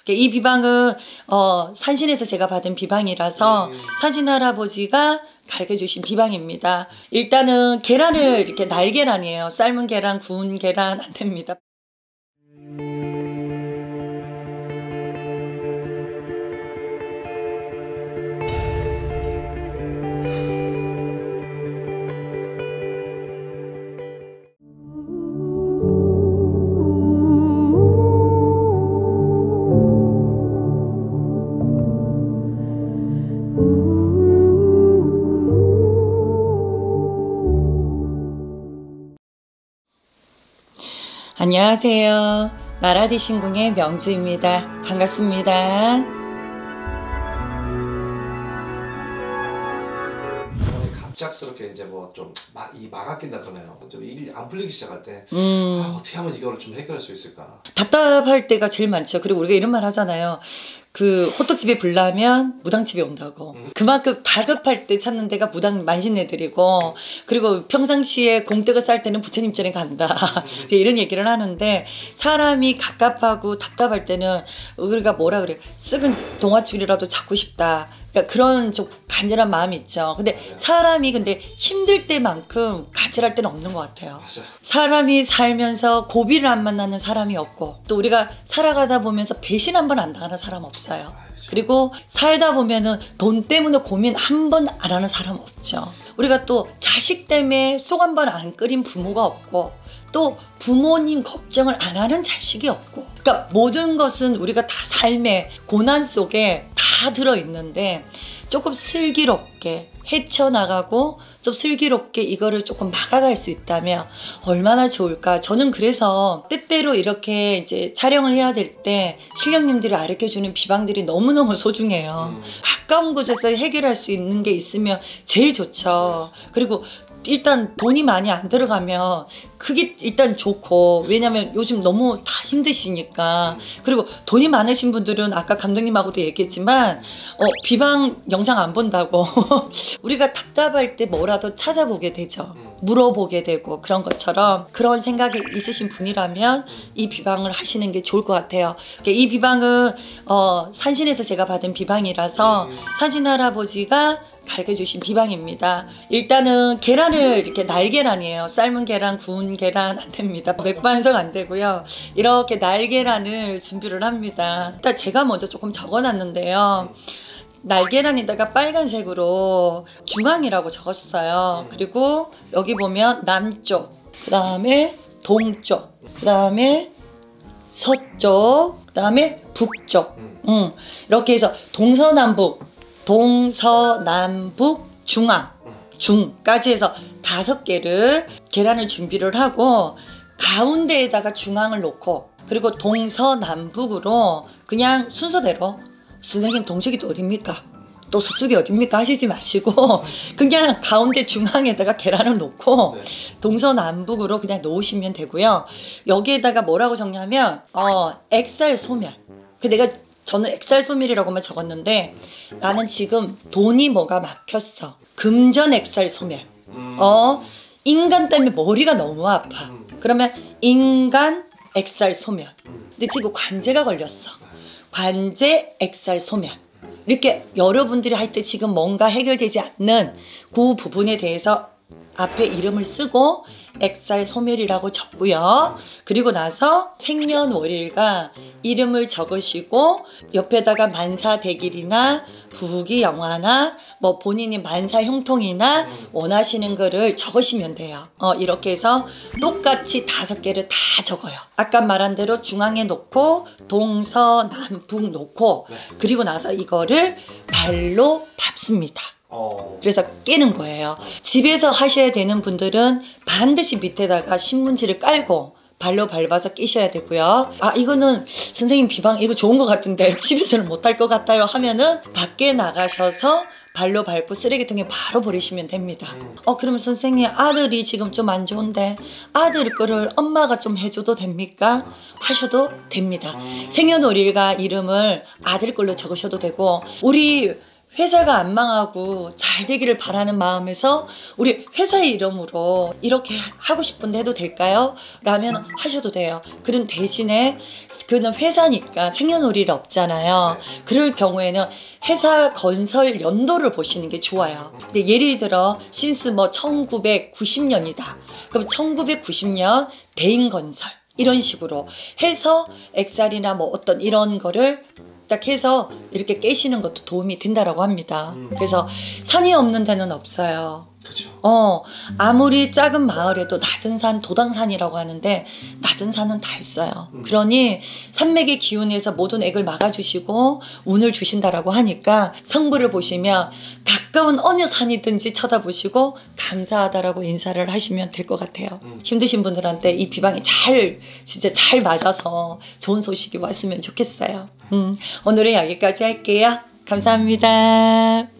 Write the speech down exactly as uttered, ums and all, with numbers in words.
이 비방은 어, 산신에서 제가 받은 비방이라서 음. 산신 할아버지가 가르쳐주신 비방입니다. 일단은 계란을 이렇게 날계란이에요. 삶은 계란, 구운 계란 안 됩니다. 안녕하세요. 나라대신궁의 명주입니다. 반갑습니다. 갑작스럽게 이제 뭐 좀 이 막아 낀다 그러나요? 좀 일 안 풀리기 시작할 때 음. 아, 어떻게 하면 이걸 좀 해결할 수 있을까? 답답할 때가 제일 많죠. 그리고 우리가 이런 말 하잖아요. 그 호떡집에 불나면 무당집에 온다고. 음. 그만큼 다급할 때 찾는 데가 무당 만신네들이고 음. 그리고 평상시에 공떡을 쌀 때는 부처님 전에 간다. 음. 이런 얘기를 하는데 사람이 갑갑하고 답답할 때는 우리가 뭐라 그래요? 썩은 동아줄이라도 잡고 싶다. 그러니까 그런 좀 간절한 마음이 있죠. 근데 맞아요. 사람이 근데 힘들 때만큼 간절할 때는 없는 것 같아요. 맞아요. 사람이 살면서 고비를 안 만나는 사람이 없고 또 우리가 살아가다 보면서 배신 한 번 안 당하는 사람 없어요. 그리고 살다 보면은 돈 때문에 고민 한 번 안 하는 사람 없죠. 우리가 또 자식 때문에 속 한 번 안 끓인 부모가 없고 또 부모님 걱정을 안 하는 자식이 없고 그러니까 모든 것은 우리가 다 삶의 고난 속에 다 들어있는데 조금 슬기롭게 헤쳐나가고 좀 슬기롭게 이거를 조금 막아갈 수 있다면 얼마나 좋을까. 저는 그래서 때때로 이렇게 이제 촬영을 해야 될 때 신령님들이 가르쳐주는 비방들이 너무너무 소중해요. 음. 가까운 곳에서 해결할 수 있는 게 있으면 제일 좋죠. 그리고 일단 돈이 많이 안 들어가면 그게 일단 좋고 왜냐면 요즘 너무 다 힘드시니까. 그리고 돈이 많으신 분들은 아까 감독님하고도 얘기했지만 어, 비방 영상 안 본다고 우리가 답답할 때 뭐라도 찾아보게 되죠. 물어보게 되고 그런 것처럼 그런 생각이 있으신 분이라면 이 비방을 하시는 게 좋을 것 같아요. 이 비방은 어, 산신에서 제가 받은 비방이라서 산신 할아버지가 가르쳐주신 비방입니다. 일단은 계란을 이렇게 날계란이에요. 삶은 계란, 구운 계란 안 됩니다. 맥반석 안 되고요. 이렇게 날계란을 준비를 합니다. 일단 제가 먼저 조금 적어놨는데요. 날계란에다가 빨간색으로 중앙이라고 적었어요. 그리고 여기 보면 남쪽, 그 다음에 동쪽, 그 다음에 서쪽, 그 다음에 북쪽. 음, 이렇게 해서 동서남북 동서남북 중앙 중까지 해서 다섯 개를 계란을 준비를 하고 가운데에다가 중앙을 놓고 그리고 동서남북으로 그냥 순서대로 선생님 동쪽이 또 어딥니까? 또 서쪽이 어딥니까? 하시지 마시고 그냥 가운데 중앙에다가 계란을 놓고 동서남북으로 그냥 놓으시면 되고요. 여기에다가 뭐라고 적냐면 어, 액살 소멸. 그 내가 저는 액살소멸이라고만 적었는데 나는 지금 돈이 뭐가 막혔어. 금전 액살소멸. 어, 인간 때문에 머리가 너무 아파. 그러면 인간 액살소멸. 근데 지금 관제가 걸렸어. 관제 액살소멸. 이렇게 여러분들이 할 때 지금 뭔가 해결되지 않는 그 부분에 대해서 앞에 이름을 쓰고 액살소멸이라고 적고요. 그리고 나서 생년월일과 이름을 적으시고 옆에다가 만사대길이나 부귀영화나 뭐 본인이 만사형통이나 원하시는 거를 적으시면 돼요. 어, 이렇게 해서 똑같이 다섯 개를 다 적어요. 아까 말한 대로 중앙에 놓고 동서남북 놓고 그리고 나서 이거를 발로 밟습니다. 어. 그래서 깨는 거예요. 집에서 하셔야 되는 분들은 반드시 밑에다가 신문지를 깔고 발로 밟아서 끼셔야 되고요. 아 이거는 선생님 비방 이거 좋은 것 같은데 집에서는 못할 것 같아요 하면은 밖에 나가셔서 발로 밟고 쓰레기통에 바로 버리시면 됩니다. 어 그러면 선생님 아들이 지금 좀 안 좋은데 아들 거를 엄마가 좀 해줘도 됩니까? 하셔도 됩니다. 생년월일과 이름을 아들 걸로 적으셔도 되고 우리 회사가 안 망하고 잘 되기를 바라는 마음에서 우리 회사의 이름으로 이렇게 하고 싶은데 해도 될까요? 라면 하셔도 돼요. 그럼 대신에 그는 회사니까 생년월일이 없잖아요. 그럴 경우에는 회사 건설 연도를 보시는 게 좋아요. 근데 예를 들어 신스 뭐 천구백구십 년이다. 그럼 천구백구십 년 대인건설 이런 식으로 해서 엑셀이나 뭐 어떤 이런 거를 딱 해서 이렇게 깨시는 것도 도움이 된다라고 합니다. 음. 그래서 산이 없는 데는 없어요. 그렇죠. 어, 아무리 작은 마을에도 낮은 산, 도당산이라고 하는데 낮은 산은 다 있어요. 음. 그러니 산맥의 기운에서 모든 액을 막아주시고 운을 주신다라고 하니까 성부를 보시면 가까운 어느 산이든지 쳐다보시고 감사하다라고 인사를 하시면 될 것 같아요. 음. 힘드신 분들한테 이 비방이 잘 진짜 잘 맞아서 좋은 소식이 왔으면 좋겠어요. 음, 오늘은 여기까지 할게요. 감사합니다.